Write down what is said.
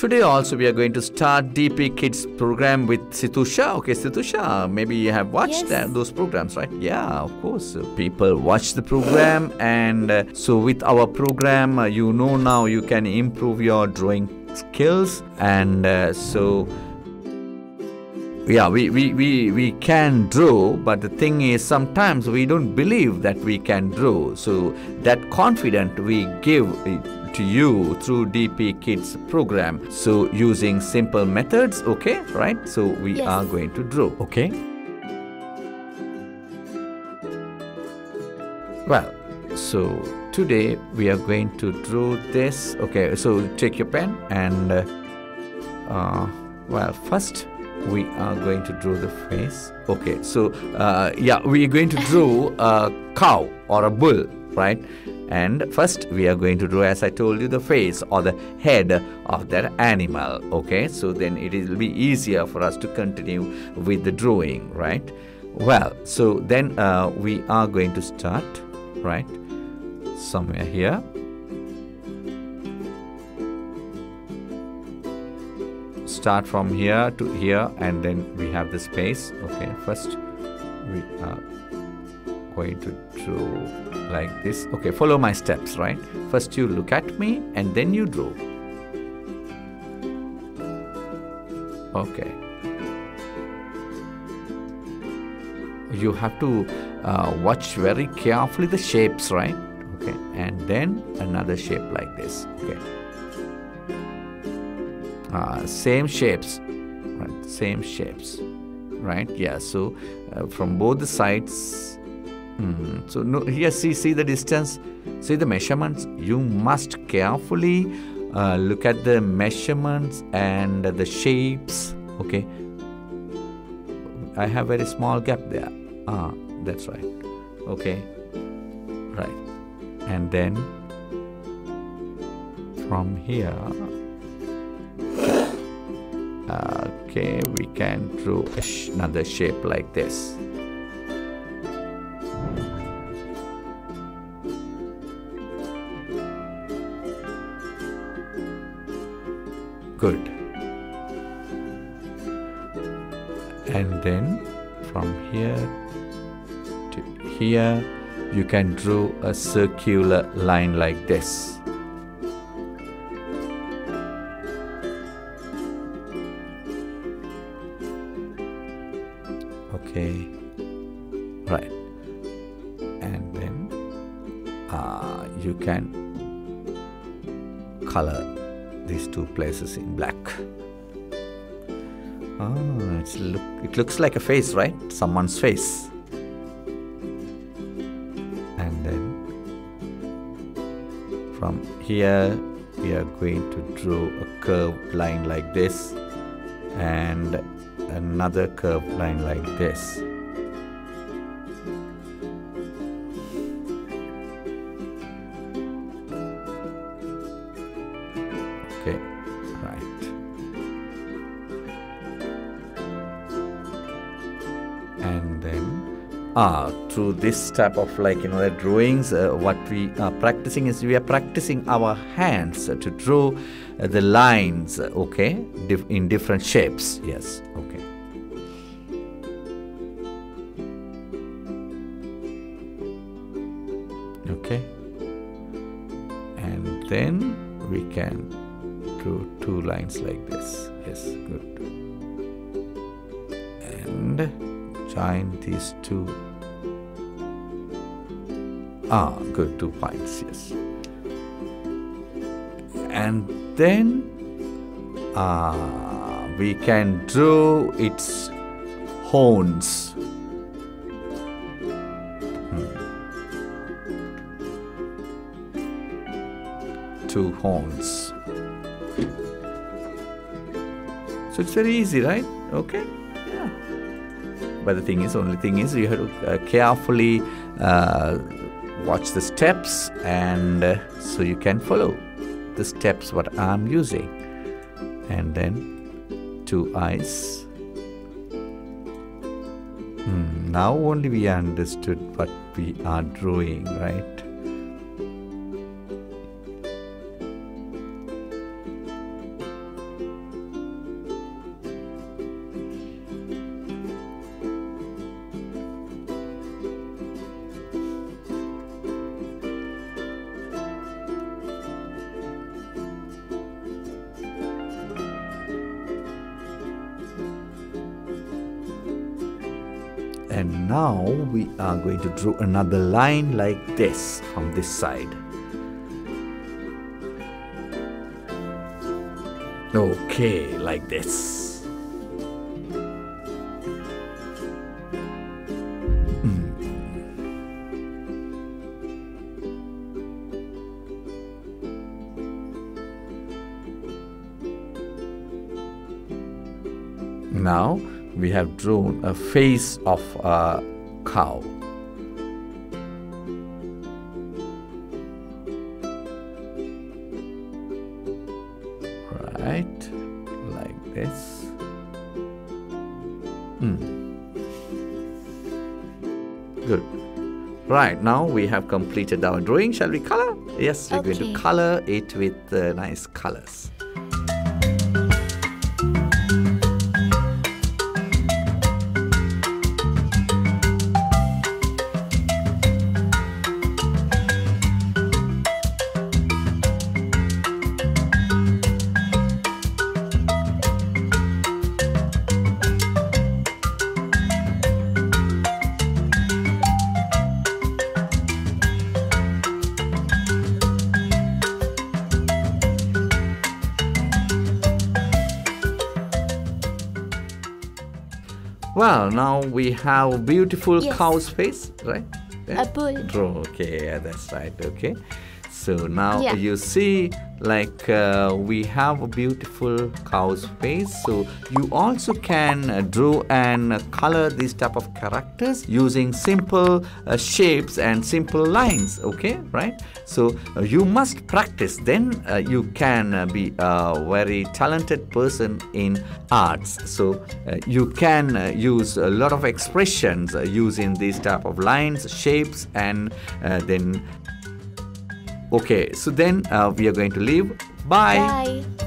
today also we are going to start DP Kids program with Situsha. Okay, Situsha, maybe you have watched those programs, right? Yeah, of course. People watch the program, and so with our program, you know now you can improve your drawing skills, and so yeah, we can draw, but the thing is sometimes we don't believe that we can draw. So that confidence we give to you through DP Kids program. So using simple methods, okay, right? So we are going to draw, okay? Well, so today we are going to draw this. Okay, so take your pen and well, first we are going to draw the face. Okay, so yeah, we are going to draw a cow or a bull, right? And first we are going to draw, as I told you, the face or the head of that animal. Okay, so then it will be easier for us to continue with the drawing, right? Well, so then we are going to start, right, somewhere here. Start from here to here, and then we have the space. Okay, first we are going to draw like this. Okay, follow my steps, right? First you look at me and then you draw. Okay, you have to watch very carefully the shapes, right? Okay, and then another shape like this. Okay, same shapes, right? Same shapes, right? Yeah, so from both the sides. So no, here see the distance, see the measurements. You must carefully look at the measurements and the shapes. Okay, I have very small gap there. That's right. Okay, right, and then from here, okay, we can draw another shape like this. Good. And then from here to here, you can draw a circular line like this. Okay, right. And then you can color these two places in black. It looks like a face, right? Someone's face. And then from here we are going to draw a curved line like this and another curved line like this. Okay, right. And then through this type of the drawings, what we are practicing is we are practicing our hands to draw the lines, okay, in different shapes. Yes, okay. Okay, and then we can draw two lines like this. Yes, good. And join these two. Good, 2 points. Yes. And then we can draw its horns. Two horns. So it's very easy, right? Okay. Yeah. But the only thing is you have to carefully watch the steps, and so you can follow the steps what I'm using. And then two eyes. Now only we understood what we are drawing, right? And now we are going to draw another line like this from this side. Okay, like this. Now we have drawn a face of a cow. Right, like this. Good. Right, now we have completed our drawing. Shall we color? Yes, we're going to color it with nice colors. Well, now we have a beautiful cow's face, right? Yeah? A bull. Draw. Okay, yeah, that's right. Okay. So now Yeah. you see, like we have a beautiful cow's face. So you also can draw and color these type of characters using simple shapes and simple lines. Okay, right? So you must practice. Then you can be a very talented person in arts. So you can use a lot of expressions using these type of lines, shapes, and then. Okay, so then we are going to leave. Bye. Bye.